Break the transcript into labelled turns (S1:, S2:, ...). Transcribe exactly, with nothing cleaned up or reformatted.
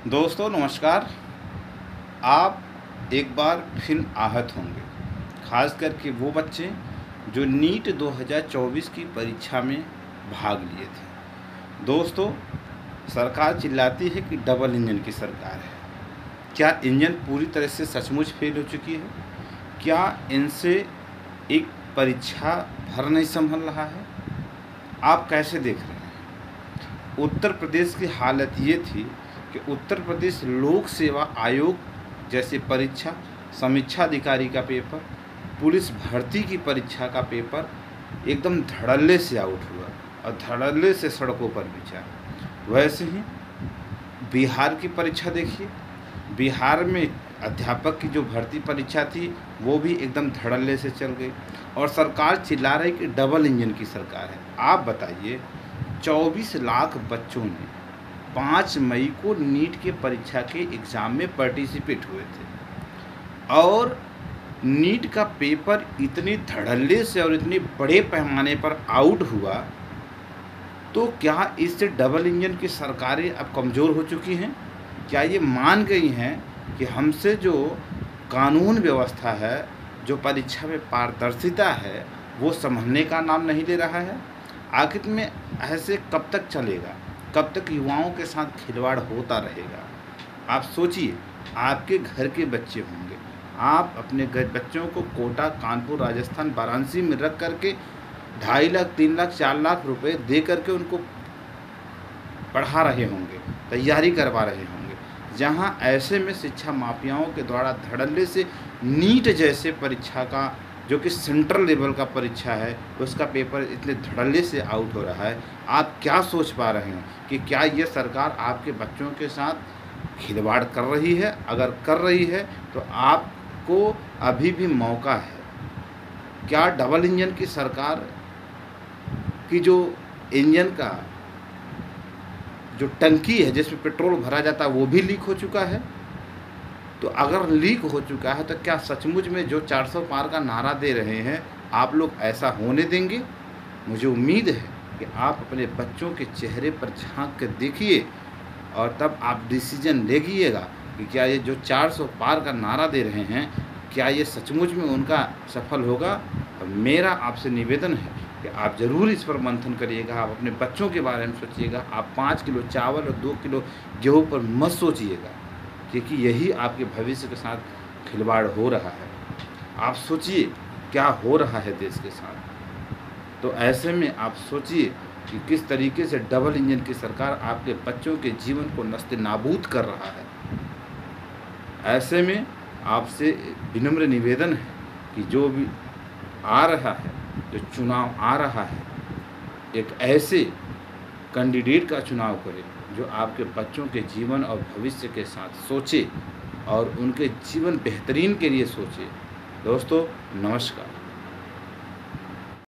S1: दोस्तों नमस्कार। आप एक बार फिर आहत होंगे, खास करके वो बच्चे जो नीट दो हज़ार चौबीस की परीक्षा में भाग लिए थे। दोस्तों, सरकार चिल्लाती है कि डबल इंजन की सरकार है। क्या इंजन पूरी तरह से सचमुच फेल हो चुकी है? क्या इनसे एक परीक्षा भर नहीं संभल रहा है? आप कैसे देख रहे हैं? उत्तर प्रदेश की हालत ये थी कि उत्तर प्रदेश लोक सेवा आयोग जैसे परीक्षा, समीक्षा अधिकारी का पेपर, पुलिस भर्ती की परीक्षा का पेपर एकदम धड़ल्ले से आउट हुआ और धड़ल्ले से सड़कों पर बिछा। वैसे ही बिहार की परीक्षा देखिए, बिहार में अध्यापक की जो भर्ती परीक्षा थी वो भी एकदम धड़ल्ले से चल गई और सरकार चिल्ला रही कि डबल इंजन की सरकार है। आप बताइए, चौबीस लाख बच्चों ने पाँच मई को नीट के परीक्षा के एग्ज़ाम में पार्टिसिपेट हुए थे और नीट का पेपर इतने धड़ल्ले से और इतने बड़े पैमाने पर आउट हुआ, तो क्या इससे डबल इंजन की सरकारें अब कमज़ोर हो चुकी हैं? क्या ये मान गई हैं कि हमसे जो कानून व्यवस्था है, जो परीक्षा में पारदर्शिता है, वो संभलने का नाम नहीं ले रहा है? आखिर में ऐसे कब तक चलेगा? कब तक युवाओं के साथ खिलवाड़ होता रहेगा? आप सोचिए, आपके घर के बच्चे होंगे, आप अपने घर बच्चों को कोटा, कानपुर, राजस्थान, वाराणसी में रख करके ढाई लाख, तीन लाख, चार लाख रुपए दे करके उनको पढ़ा रहे होंगे, तैयारी करवा रहे होंगे, जहां ऐसे में शिक्षा माफियाओं के द्वारा धड़ल्ले से नीट जैसे परीक्षा का, जो कि सेंट्रल लेवल का परीक्षा है, उसका पेपर इतने धड़ल्ले से आउट हो रहा है। आप क्या सोच पा रहे हैं कि क्या ये सरकार आपके बच्चों के साथ खिलवाड़ कर रही है? अगर कर रही है तो आपको अभी भी मौका है। क्या डबल इंजन की सरकार की जो इंजन का जो टंकी है जिसमें पेट्रोल भरा जाता है वो भी लीक हो चुका है? तो अगर लीक हो चुका है तो क्या सचमुच में जो चार सौ पार का नारा दे रहे हैं आप लोग ऐसा होने देंगे? मुझे उम्मीद है कि आप अपने बच्चों के चेहरे पर झांक कर देखिए और तब आप डिसीजन लेगिएगा कि क्या ये जो चार सौ पार का नारा दे रहे हैं, क्या ये सचमुच में उनका सफल होगा? और मेरा आपसे निवेदन है कि आप ज़रूर इस पर मंथन करिएगा, आप अपने बच्चों के बारे में सोचिएगा। आप पाँच किलो चावल और दो किलो गेहूँ पर मत सोचिएगा, क्योंकि यही आपके भविष्य के साथ खिलवाड़ हो रहा है। आप सोचिए क्या हो रहा है देश के साथ। तो ऐसे में आप सोचिए कि किस तरीके से डबल इंजन की सरकार आपके बच्चों के जीवन को नस्ते नाबूद कर रहा है। ऐसे में आपसे विनम्र निवेदन है कि जो भी आ रहा है, जो चुनाव आ रहा है, एक ऐसे कैंडिडेट का चुनाव करें जो आपके बच्चों के जीवन और भविष्य के साथ सोचे और उनके जीवन बेहतरीन के लिए सोचे। दोस्तों नमस्कार।